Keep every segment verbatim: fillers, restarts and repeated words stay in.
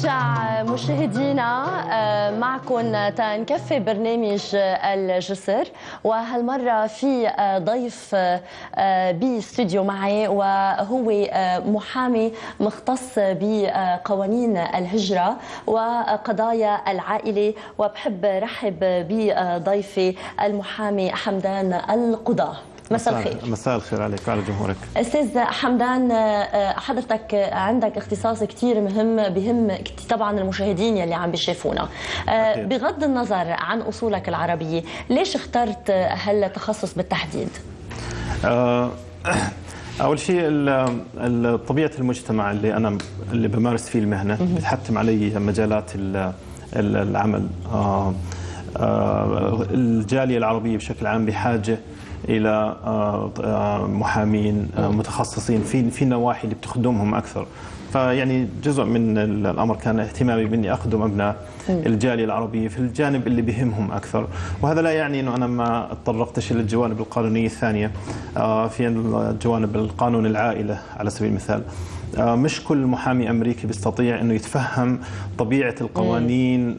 بنرجع مشاهدينا معكم تنكفي برنامج الجسر، وهالمرة في ضيف باستوديو معي وهو محامي مختص بقوانين الهجرة وقضايا العائلة، وبحب رحب بضيفي المحامي حمدان القضاة. مساء الخير. مساء الخير عليك وعلى جمهورك. استاذ حمدان، حضرتك عندك اختصاص كثير مهم بهم طبعا المشاهدين يلي عم بيشوفونا. بغض النظر عن اصولك العربيه، ليش اخترت هالتخصص بالتحديد؟ اول شيء طبيعه المجتمع اللي انا اللي بمارس فيه المهنه بتحتم علي مجالات العمل. الجاليه العربيه بشكل عام بحاجه الى محامين متخصصين في في النواحي اللي بتخدمهم اكثر. فيعني جزء من الامر كان اهتمامي باني اخدم ابناء الجاليه العربيه في الجانب اللي بهمهم اكثر، وهذا لا يعني انه انا ما تطرقتش للجوانب القانونيه الثانيه. في الجوانب القانون العائله على سبيل المثال، مش كل محامي امريكي بيستطيع انه يتفهم طبيعه القوانين،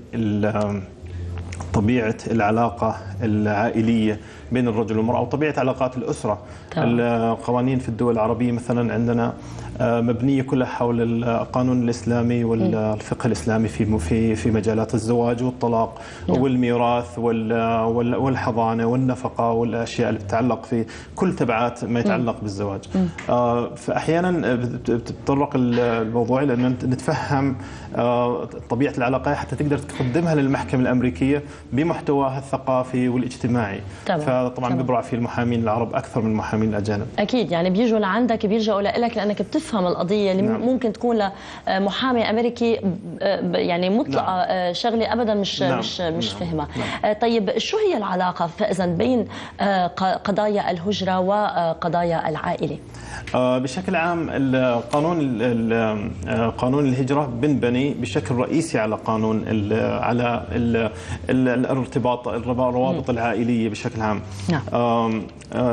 طبيعه العلاقه العائليه بين الرجل والمرأة وطبيعة علاقات الأسرة. طبعا. القوانين في الدول العربية مثلا عندنا مبنية كلها حول القانون الإسلامي والفقه الإسلامي في في في مجالات الزواج والطلاق نعم. والميراث والحضانة والنفقة والأشياء اللي بتتعلق في كل تبعات ما يتعلق م. بالزواج. م. فأحيانا بتتطرق الموضوع لأن نتفهم طبيعة العلاقة حتى تقدر تقدمها للمحكمة الأمريكية بمحتواها الثقافي والاجتماعي. طبعا. فطبعا بيبرع في المحامين العرب اكثر من المحامين الاجانب. اكيد، يعني بيجوا لعندك بيرجعوا لك لانك بتفهم القضيه اللي نعم. ممكن تكون لمحامي امريكي يعني مطلقه نعم. شغله ابدا مش نعم. مش مش نعم. فهمها. نعم. طيب شو هي العلاقه اذا بين قضايا الهجره وقضايا العائله؟ بشكل عام القانون قانون الهجره بنبني بشكل رئيسي على قانون على الارتباط الروابط العائليه بشكل عام. نعم.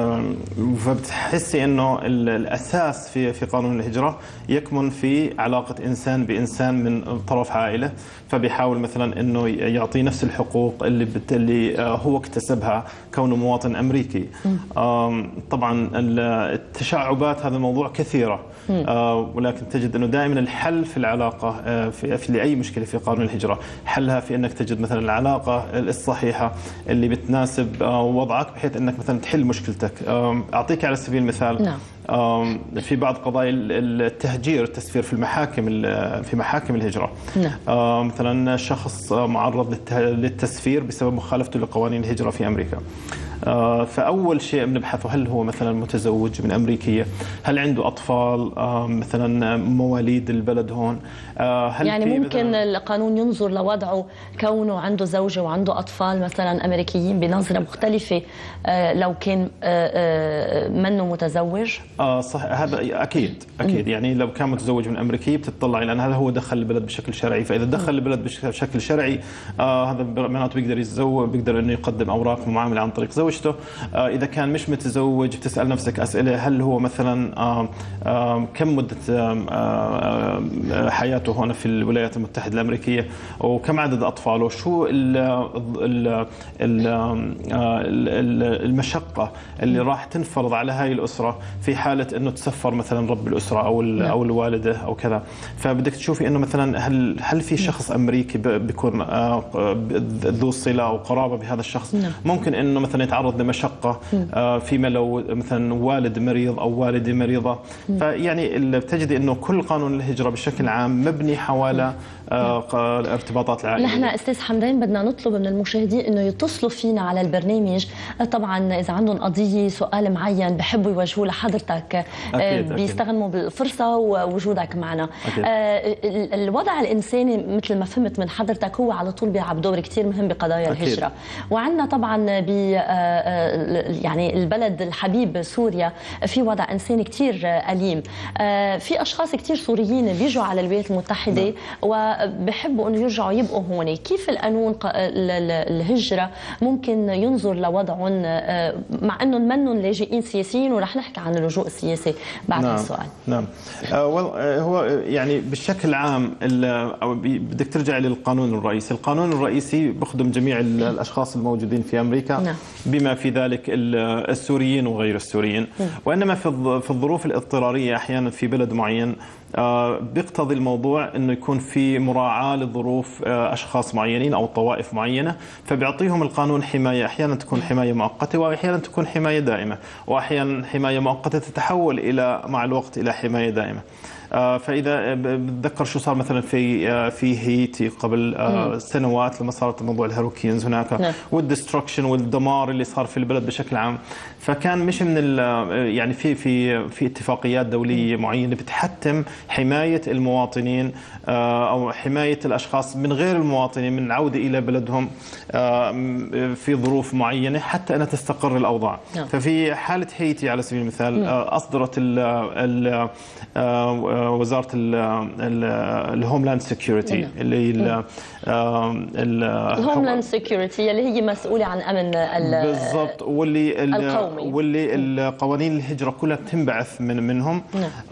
فبتحسي انه الاساس في في قانون الهجره يكمن في علاقه انسان بانسان من طرف عائله، فبيحاول مثلا انه يعطي نفس الحقوق اللي اللي هو اكتسبها كونه مواطن امريكي. طبعا التشعبات هذا الموضوع كثيره، ولكن تجد انه دائما الحل في العلاقه في, في لاي مشكله في قانون الهجره حلها في انك تجد مثلا العلاقه الصحيحه اللي بتناسب وضعك بحيث انك مثلا تحل مشكلتك. اعطيك على سبيل المثال نعم. في بعض قضايا التهجير التسفير في المحاكم في محاكم الهجره نعم. مثلا شخص معرض للتسفير بسبب مخالفته لقوانين الهجره في امريكا، فأول شيء بنبحثه هل هو مثلا متزوج من أمريكية، هل عنده أطفال مثلا مواليد البلد هون، هل يعني ممكن القانون ينظر لوضعه كونه عنده زوجة وعنده أطفال مثلا أمريكيين بنظرة مختلفة لو كان منه متزوج؟ آه صح، هذا أكيد أكيد م. يعني لو كان متزوج من أمريكية بتطلع إلى هل هو دخل البلد بشكل شرعي، فإذا دخل البلد بشكل شرعي آه هذا معناته بيقدر يتزوج، بيقدر إنه يقدم أوراق ومعاملة عن طريق زوج. إذا كان مش متزوج بتسأل نفسك أسئلة، هل هو مثلا كم مدة حياته هنا في الولايات المتحدة الأمريكية، وكم عدد أطفاله، شو المشقة اللي راح تنفرض على هاي الأسرة في حالة أنه تسفر مثلا رب الأسرة أو أو الوالدة أو كذا. فبدك تشوفي أنه مثلا هل هل في شخص أمريكي بيكون ذو صلة أو قرابة بهذا الشخص، ممكن أنه مثلا يتعرض لمشقة فيما لو مثلا والد مريض أو والدة مريضة. فيعني بتجدي أنه كل قانون الهجرة بشكل عام مبني حول الارتباطات العائلية. نحن أستاذ حمدان بدنا نطلب من المشاهدين أنه يتصلوا فينا على البرنامج، طبعا إذا عندهم قضية سؤال معين بحبوا يوجهوه لحضرتك أكيد بيستغنوا أكيد. بالفرصة ووجودك معنا. أكيد. الوضع الإنساني مثل ما فهمت من حضرتك هو على طول بيلعب دور كثير مهم بقضايا أكيد. الهجرة، وعندنا طبعا ب يعني البلد الحبيب سوريا في وضع إنساني كثير أليم. في أشخاص كثير سوريين بيجوا على الولايات المتحدة و فبحبوا انه يرجعوا يبقوا هون. كيف القانون الهجره ممكن ينظر لوضعهم مع انهم منهم لاجئين سياسيين، ورح نحكي عن اللجوء السياسي بعد نعم. السؤال. نعم آه هو يعني بالشكل عام بدك ترجع للقانون الرئيسي. القانون الرئيسي بخدم جميع الاشخاص الموجودين في امريكا، نعم. بما في ذلك السوريين وغير السوريين. م. وانما في الظروف الاضطراريه احيانا في بلد معين بيقتضي الموضوع انه يكون في مراعاه لظروف اشخاص معينين او طوائف معينه، فبيعطيهم القانون حمايه، احيانا تكون حمايه مؤقته واحيانا تكون حمايه دائمه، واحيانا حمايه مؤقته تتحول الى مع الوقت الى حمايه دائمه. فاذا بتذكر شو صار مثلا في في هيتي قبل سنوات لما صارت موضوع الهيروكينز هناك، والدستركشن والدمار اللي صار في البلد بشكل عام، فكان مش من يعني في في في اتفاقيات دوليه معينه بتحتم حمايه المواطنين او حمايه الاشخاص من غير المواطنين من العوده الى بلدهم في ظروف معينه حتى انها تستقر الاوضاع. ففي حاله هيتي على سبيل المثال اصدرت ال وزاره الهوملاند سكيورتي اللي الهوملاند سكيورتي اللي هي مسؤوله عن امن بالضبط، واللي القومي، واللي القوانين الهجره كلها بتنبعث من منهم.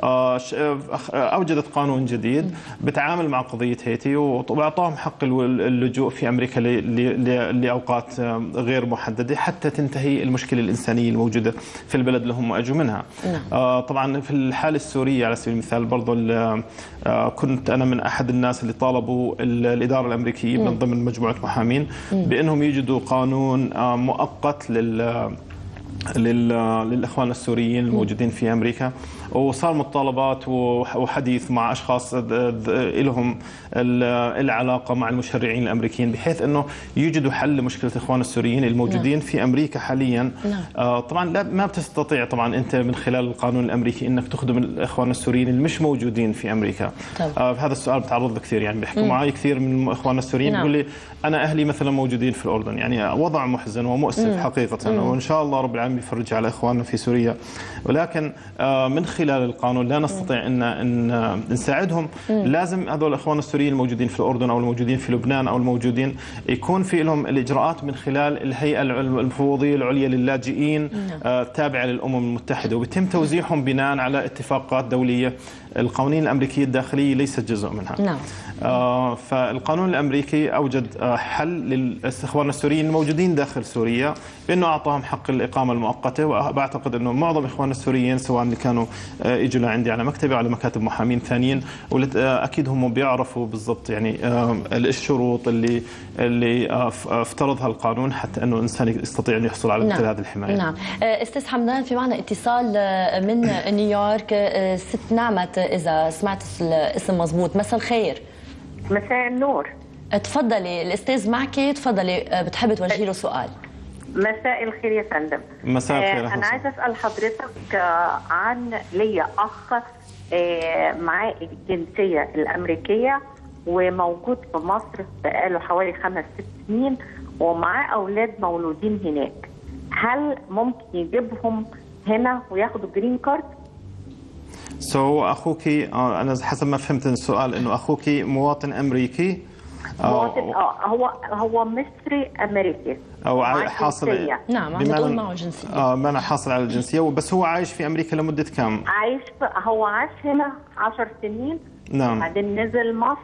اوجدت قانون جديد بتعامل مع قضيه هيتي واعطاهم حق اللجوء في امريكا لاوقات غير محدده حتى تنتهي المشكله الانسانيه الموجوده في البلد اللي هم اجوا منها. طبعا في الحاله السوريه على سبيل المثال برضه كنت انا من احد الناس اللي طالبوا الاداره الامريكيه من ضمن مجموعه محامين بانهم يجدوا قانون مؤقت لل للاخوان السوريين الموجودين في امريكا، وصار مطالبات وحديث مع اشخاص لهم العلاقه مع المشرعين الامريكيين بحيث انه يوجدوا حل لمشكله الاخوان السوريين الموجودين نعم. في امريكا حاليا. نعم. آه طبعا لا ما بتستطيع طبعا انت من خلال القانون الامريكي انك تخدم الاخوان السوريين اللي مش موجودين في امريكا. آه هذا السؤال بتعرض له كثير، يعني بيحكوا معي كثير من الاخوان السوريين نعم. بيقول لي انا اهلي مثلا موجودين في الاردن، يعني وضع محزن ومؤسف مم. حقيقه. مم. وان شاء الله رب العالمين يفرج على اخواننا في سوريا، ولكن آه من خلال القانون لا نستطيع ان ان نساعدهم. مم. لازم هذول الاخوان السوريين الموجودين في الاردن او الموجودين في لبنان او الموجودين يكون في لهم الاجراءات من خلال الهيئه المفوضيه العليا للاجئين التابعه آه للامم المتحده، وبيتم توزيعهم بناء على اتفاقات دوليه. القوانين الامريكيه الداخليه ليست جزء منها. نعم. آه فالقانون الامريكي اوجد آه حل للاخوان السوريين الموجودين داخل سوريا بانه اعطاهم حق الاقامه المؤقته، وبعتقد انه معظم اخواننا السوريين سواء اللي كانوا آه اجوا لعندي على مكتبي وعلى مكاتب محامين ثانيين، واكيد هم بيعرفوا بالضبط يعني آه الشروط اللي اللي آه افترضها القانون حتى انه الانسان يستطيع ان يحصل على مثل هذه الحمايه. نعم. استاذ حمدان، في معنا اتصال من نيويورك، ست نعمت اذا سمعت الاسم مضبوط. مساء الخير. مساء النور. تفضلي الاستاذ معك، تفضلي بتحبي توجهي له سؤال. مساء الخير يا فندم. مساء الخير. آه انا عايزه اسال حضرتك عن ليا اخ آه معاه الجنسيه الامريكيه وموجود في مصر بقاله حوالي خمس ست سنين ومعاه اولاد مولودين هناك، هل ممكن يجيبهم هنا وياخدوا جرين كارد؟ سو so, اخوك انا حسب ما فهمت السؤال انه اخوك مواطن امريكي. مواطن اه هو هو مصري امريكي او حاصل. نعم عم تقول معه جنسيه. اه ما حاصل على الجنسيه، بس هو عايش في امريكا لمده كم؟ عايش هو عاش هنا عشر سنين. نعم. بعدين نزل مصر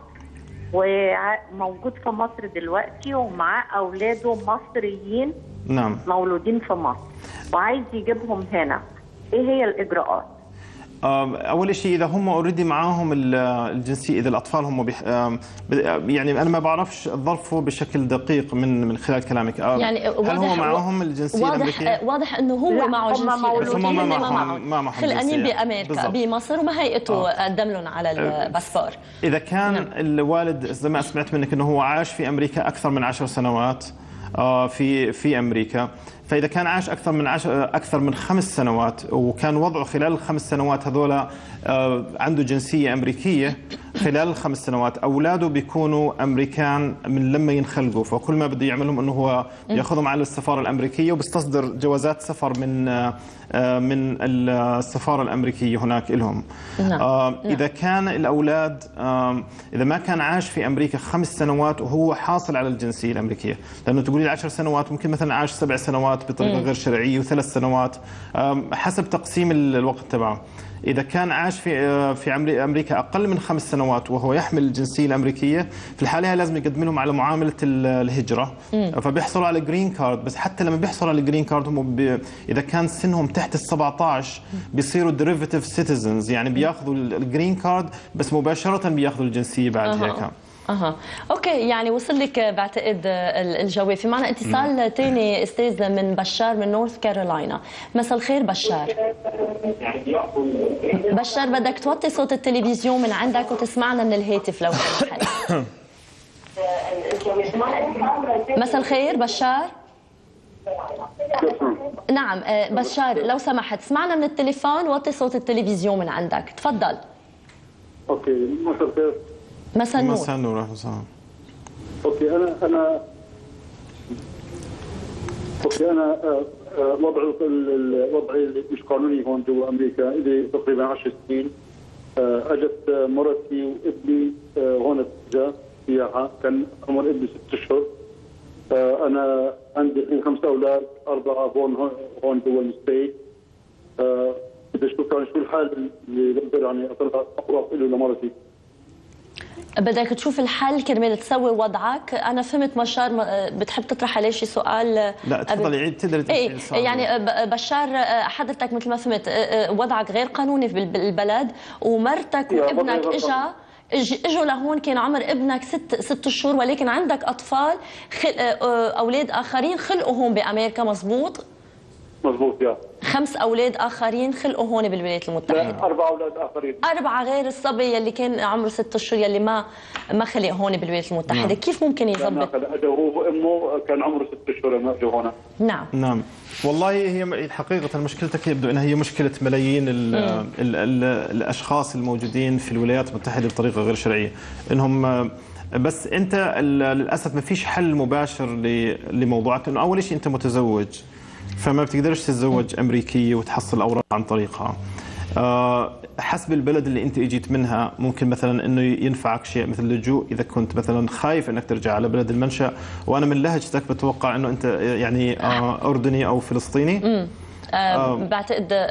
وموجود في مصر دلوقتي ومعاه اولاده مصريين. نعم. مولودين في مصر وعايز يجيبهم هنا، ايه هي الاجراءات؟ اول شيء اذا هم اوريدي معاهم الجنسيه، اذا الاطفال هم بيح... يعني انا ما بعرفش ظرفه بشكل دقيق من من خلال كلامك. يعني هل هو معاهم الجنسيه واضح الامريكيه؟ واضح انه هو معه جنسيه، بس هم ما معهم ما معهم خلقانين بامريكا بمصر وما هيئته قدم لهم على الباسبور. اذا كان نعم. الوالد زي ما سمعت منك انه هو عاش في امريكا اكثر من عشر سنوات في في امريكا، فإذا كان عاش أكثر من عشر أكثر من خمس سنوات وكان وضعه خلال الخمس سنوات هذولا عنده جنسية أمريكية، خلال الخمس سنوات أولاده بيكونوا أمريكان من لما ينخلقوا، فكل ما بده يعملهم أنه هو يأخذهم على السفارة الأمريكية وبيستصدر جوازات سفر من من السفارة الأمريكية هناك لهم. نعم. إذا كان الأولاد إذا ما كان عاش في أمريكا خمس سنوات وهو حاصل على الجنسية الأمريكية، لأنه تقولي عشر سنوات ممكن مثلا عاش سبع سنوات بطريقة غير شرعية وثلاث سنوات حسب تقسيم الوقت تبعه. إذا كان عاش في في أمريكا أقل من خمس سنوات وهو يحمل الجنسية الأمريكية، في الحالة هي لازم يقدم لهم على معاملة الهجرة، فبيحصلوا على جرين كارد. بس حتى لما بيحصلوا على الجرين كارد هم بي إذا كان سنهم تحت ال سبعة عشر بيصيروا ديريفيتيف سيتيزنز، يعني بياخذوا الجرين كارد بس مباشرة بياخذوا الجنسية بعد هيك. اها اوكي، يعني وصل لك بعتقد الجواب. في معنا اتصال ثاني استاذ من بشار من نورث كارولاينا. مساء الخير بشار. بشار بدك توطي صوت التلفزيون من عندك وتسمعنا من الهاتف لو سمحت. مساء الخير بشار. نعم بشار لو سمحت اسمعنا من التليفون، وطي صوت التلفزيون من عندك، تفضل. اوكي مساء الخير. مساء النور. مساء النور اهلا وسهلا. اوكي انا انا اوكي انا وضعي وضعي مش قانوني هون جوا امريكا، لي تقريبا عشر سنين. اجت مرتي وابني هون جا سياحه، كان عمر ابني ست اشهر. انا عندي خمس اولاد، اربعه هون هون جوا الستيت. بدي اشوف يعني شو الحال اللي بقدر يعني اطلع اقرب له لمرتي. بدك تشوف الحل كرمال تسوي وضعك. انا فهمت بشار بتحب تطرح عليه شي سؤال. لا تفضلي عيد تقدري ايه يعني بشار حضرتك مثل ما فهمت وضعك غير قانوني بالبلد، ومرتك وابنك اجا اجوا لهون كان عمر ابنك ست ست شهور، ولكن عندك اطفال خل... اولاد اخرين خلقوا هون بامريكا، مزبوط؟ مزبوط يا خمس اولاد اخرين خلقوا هون بالولايات المتحده. لا اربع اولاد اخرين. اربعه غير الصبي يلي كان عمره ست اشهر يلي ما ما خلق هون بالولايات المتحده. نعم. كيف ممكن يظبط؟ اجى هو وامه كان عمره ست اشهر ما اجوا هون. نعم نعم والله هي حقيقه مشكلتك يبدو انها هي مشكله ملايين ال ال ال الاشخاص الموجودين في الولايات المتحده بطريقه غير شرعيه، انهم بس انت للاسف ما فيش حل مباشر لموضوعك، انه اول شيء انت متزوج فما بتقدرش تتزوج أمريكية وتحصل أوراق عن طريقها. أه حسب البلد اللي أنت اجيت منها ممكن مثلا أنه ينفعك شيء مثل اللجوء إذا كنت مثلا خايف أنك ترجع على بلد المنشأ، وأنا من لهجتك بتوقع أنه أنت يعني أه أردني أو فلسطيني. آه بعتقد آه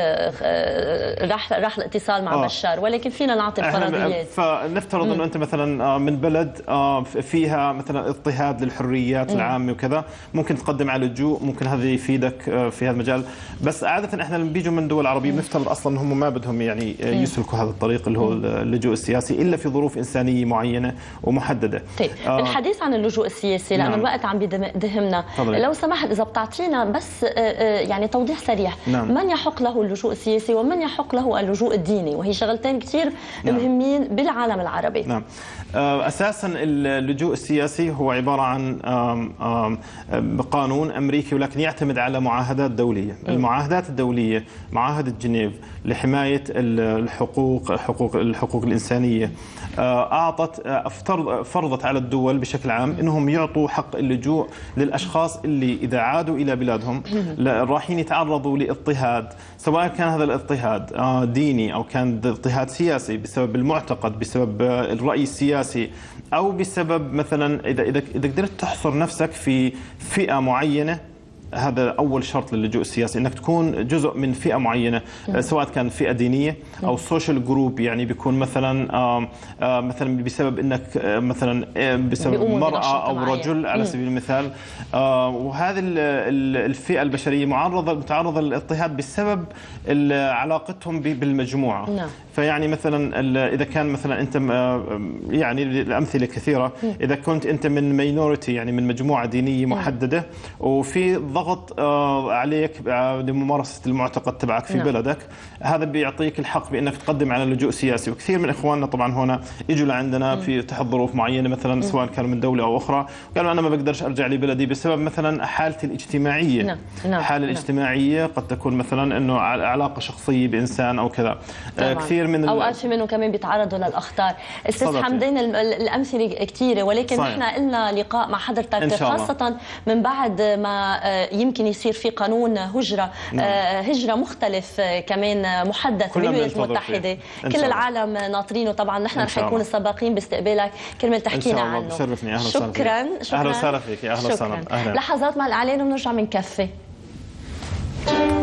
آه راح راح الاتصال مع آه بشار، ولكن فينا نعطي الفرضيات. فنفترض انه انت مثلا من بلد فيها مثلا اضطهاد للحريات مم. العامه وكذا، ممكن تقدم على لجوء، ممكن هذا يفيدك في هذا المجال. بس عاده احنا لما بيجوا من دول عربيه بنفترض اصلا هم ما بدهم يعني يسلكوا هذا الطريق اللي هو اللجوء السياسي الا في ظروف انسانيه معينه ومحدده. طيب آه الحديث عن اللجوء السياسي لانه نعم. الوقت عم بيدهمنا، لو سمحت اذا بتعطينا بس يعني توضيح سريع. نعم. من يحق له اللجوء السياسي ومن يحق له اللجوء الديني، وهي شغلتين كثير نعم. مهمين بالعالم العربي. نعم. اساسا اللجوء السياسي هو عباره عن قانون امريكي ولكن يعتمد على معاهدات دوليه. م. المعاهدات الدوليه معاهده جنيف لحمايه الحقوق حقوق الحقوق الانسانيه اعطت فرضت على الدول بشكل عام انهم يعطوا حق اللجوء للاشخاص اللي اذا عادوا الى بلادهم رايحين يتعرضوا لاضطهاد، سواء كان هذا الاضطهاد ديني او كان اضطهاد سياسي بسبب المعتقد، بسبب الراي السياسي، او بسبب مثلا اذا اذا اذا قدرت تحصر نفسك في فئه معينه. هذا أول شرط للجوء السياسي، أنك تكون جزء من فئة معينة، سواء كان فئة دينية أو سوشيال جروب، يعني بيكون مثلا آآ آآ مثلا بسبب أنك مثلا بسبب مرأة أو رجل على سبيل المثال، وهذه الفئة البشرية معرضة متعرضة للاضطهاد بسبب علاقتهم بالمجموعة. فيعني مثلا اذا كان مثلا انت يعني الامثله كثيره، اذا كنت انت من ماينورتي يعني من مجموعه دينيه محدده وفي ضغط عليك لممارسه المعتقد تبعك في بلدك، هذا بيعطيك الحق بانك تقدم على لجوء سياسي. وكثير من اخواننا طبعا هنا اجوا لعندنا في تحت ظروف معينه مثلا سواء كانوا من دوله او اخرى، قالوا انا ما بقدرش ارجع لبلدي بسبب مثلا حالتي الاجتماعيه. نعم. الحاله الاجتماعيه قد تكون مثلا انه علاقه شخصيه بانسان او كذا. طبعاً. كثير من اوقات في منهم كمان بيتعرضوا للاخطار. استاذ حمدان الامثله كثيره، ولكن نحن قلنا لقاء مع حضرتك خاصه من بعد ما يمكن يصير في قانون هجره نعم. هجره مختلف كمان محدث بالولايات المتحده، كل العالم ناطرينه طبعا. نحن رح نكون السباقين باستقبالك كرمال تحكينا عنه. بشرفني. اهلا وسهلا. شكرا شكرا. اهلا وسهلا فيك. اهلا وسهلا. لحظات مع الاعلان وبنرجع بنكفي.